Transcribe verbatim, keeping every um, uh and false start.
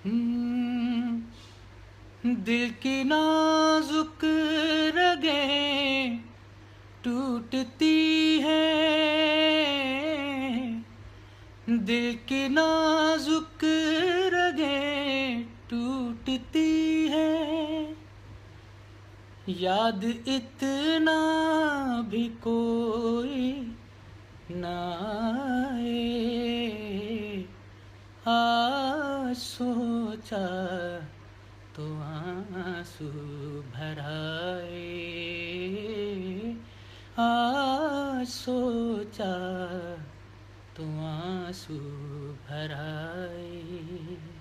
हम्म, दिल की नाजुक रगें टूटती हैं, दिल की नाजुक रगें टूटती हैं, याद इतना भी कोई ना आए, आज सोचा तो आंसू भर आए, आज सोचा तो आंसू भर आए।